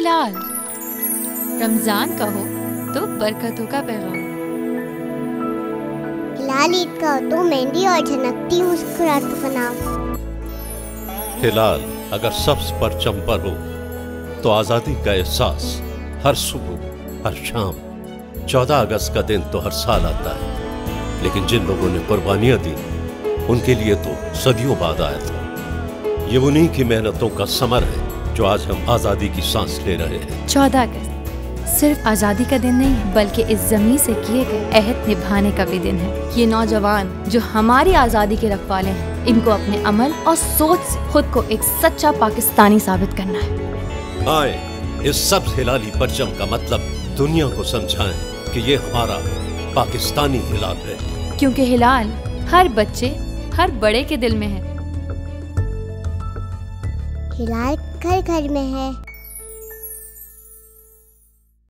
हिलाल, रमजान का हो तो बरकतों का पैगाम। हिलाल ईद का हो तो मेहंदी और झनकती मुस्कुराहट बनाओ। हिलाल अगर सब्ज परचम पर हो तो आजादी का एहसास हर सुबह हर शाम। 14 अगस्त का दिन तो हर साल आता है, लेकिन जिन लोगों ने कुर्बानियां दी उनके लिए तो सदियों बाद आया था। ये उन्हीं की मेहनतों का समर है जो आज हम आजादी की सांस ले रहे हैं। 14 अगस्त सिर्फ आजादी का दिन नहीं है, बल्कि इस जमीन से किए गए अहद निभाने का भी दिन है। ये नौजवान जो हमारी आजादी के रखवाले हैं, इनको अपने अमल और सोच से खुद को एक सच्चा पाकिस्तानी साबित करना है। आए इस सब्ज हिलाली परचम का मतलब दुनिया को समझाएं कि ये हमारा पाकिस्तानी हिलाल है, क्योंकि हिलाल हर बच्चे हर बड़े के दिल में है। हिलाल घर घर में है।